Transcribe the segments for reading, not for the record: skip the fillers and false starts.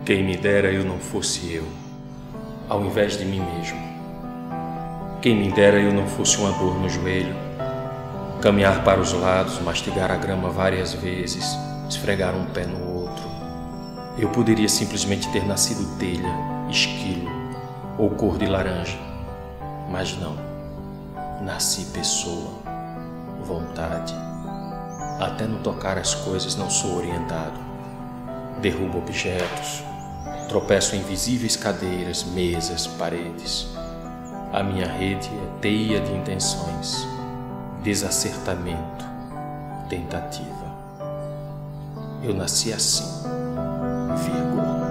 Quem me dera eu não fosse eu, ao invés de mim mesmo. Quem me dera eu não fosse uma dor no joelho, caminhar para os lados, mastigar a grama várias vezes, esfregar um pé no outro. Eu poderia simplesmente ter nascido telha, esquilo ou cor de laranja, mas não. Nasci pessoa, vontade. Até no tocar as coisas não sou orientado. Derrubo objetos, tropeço em invisíveis cadeiras, mesas, paredes. A minha rede é teia de intenções, desacertamento, tentativa. Eu nasci assim, vírgula.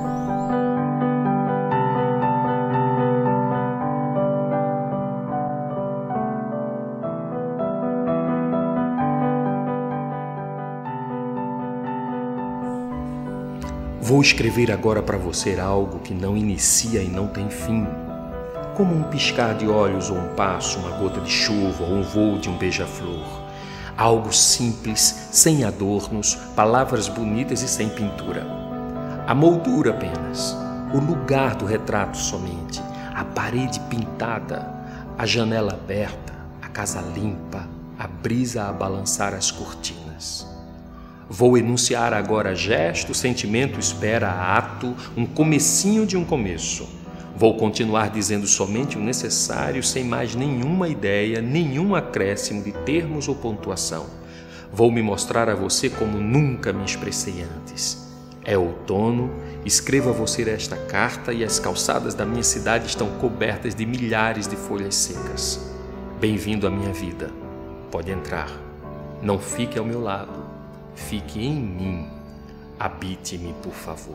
Vou escrever agora para você algo que não inicia e não tem fim, como um piscar de olhos ou um passo, uma gota de chuva ou um voo de um beija-flor. Algo simples, sem adornos, palavras bonitas e sem pintura. A moldura apenas, o lugar do retrato somente, a parede pintada, a janela aberta, a casa limpa, a brisa a balançar as cortinas. Vou enunciar agora gesto, sentimento, espera, ato, um comecinho de um começo. Vou continuar dizendo somente o necessário, sem mais nenhuma ideia, nenhum acréscimo de termos ou pontuação. Vou me mostrar a você como nunca me expressei antes. É outono, escrevo a você esta carta e as calçadas da minha cidade estão cobertas de milhares de folhas secas. Bem-vindo à minha vida. Pode entrar. Não fique ao meu lado. Fique em mim, habite-me, por favor.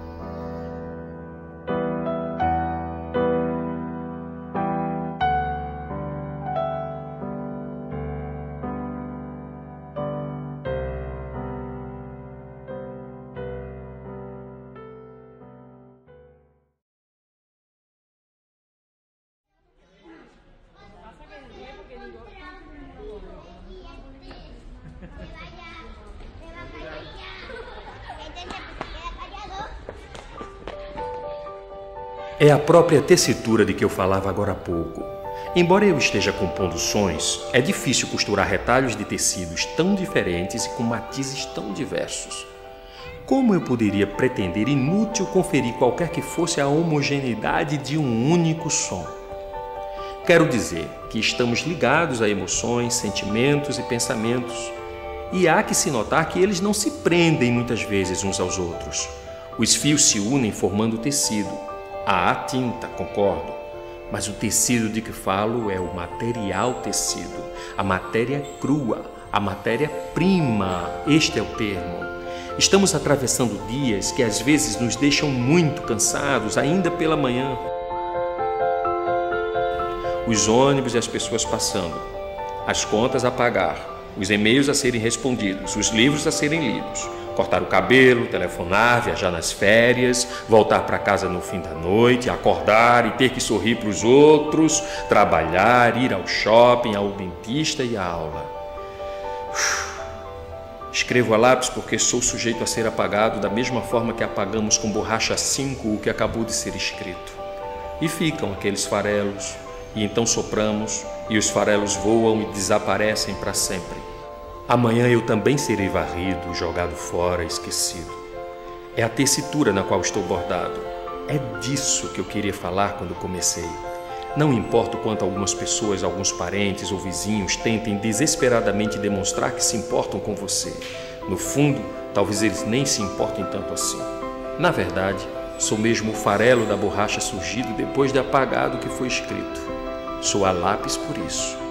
É a própria tessitura de que eu falava agora há pouco. Embora eu esteja compondo sons, é difícil costurar retalhos de tecidos tão diferentes e com matizes tão diversos. Como eu poderia pretender inútil conferir qualquer que fosse a homogeneidade de um único som? Quero dizer que estamos ligados a emoções, sentimentos e pensamentos, e há que se notar que eles não se prendem muitas vezes uns aos outros. Os fios se unem formando tecido. Há tinta, concordo, mas o tecido de que falo é o material tecido, a matéria crua, a matéria-prima, este é o termo. Estamos atravessando dias que às vezes nos deixam muito cansados, ainda pela manhã. Os ônibus e as pessoas passando, as contas a pagar, os e-mails a serem respondidos, os livros a serem lidos. Cortar o cabelo, telefonar, viajar nas férias, voltar para casa no fim da noite, acordar e ter que sorrir para os outros, trabalhar, ir ao shopping, ao dentista e à aula. Escrevo a lápis porque sou sujeito a ser apagado da mesma forma que apagamos com borracha 5 o que acabou de ser escrito. E ficam aqueles farelos, e então sopramos, e os farelos voam e desaparecem para sempre. Amanhã eu também serei varrido, jogado fora, esquecido. É a tessitura na qual estou bordado. É disso que eu queria falar quando comecei. Não importa o quanto algumas pessoas, alguns parentes ou vizinhos tentem desesperadamente demonstrar que se importam com você. No fundo, talvez eles nem se importem tanto assim. Na verdade, sou mesmo o farelo da borracha surgido depois de apagado o que foi escrito. Sou a lápis por isso.